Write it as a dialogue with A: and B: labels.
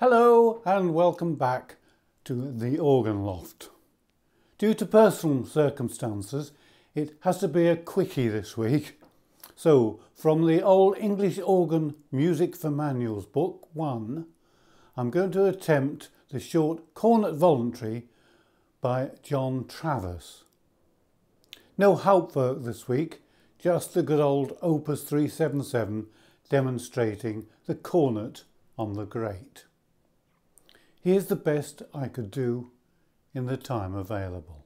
A: Hello and welcome back to the Organ Loft. Due to personal circumstances, it has to be a quickie this week. So, from the Old English Organ Music for Manuals Book 1, I'm going to attempt the short Cornet Voluntary by John Travers. No Hauptwerk this week, just the good old Opus 377 demonstrating the cornet on the grate. Here's the best I could do in the time available.